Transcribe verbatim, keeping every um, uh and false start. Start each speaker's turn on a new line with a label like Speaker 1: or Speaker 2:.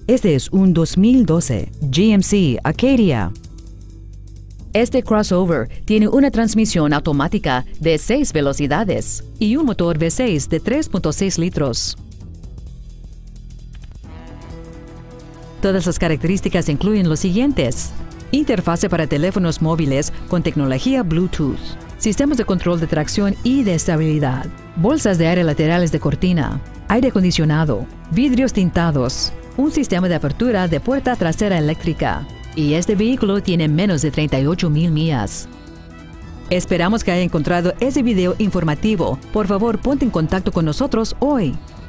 Speaker 1: Este es un dos mil doce G M C Acadia. Este crossover tiene una transmisión automática de seis velocidades y un motor V seis de tres punto seis litros. Todas las características incluyen los siguientes: interfase para teléfonos móviles con tecnología Bluetooth, sistemas de control de tracción y de estabilidad, bolsas de aire laterales de cortina, aire acondicionado, vidrios tintados, un sistema de apertura de puerta trasera eléctrica, y este vehículo tiene menos de treinta y ocho mil millas. Esperamos que haya encontrado ese video informativo. Por favor, ponte en contacto con nosotros hoy.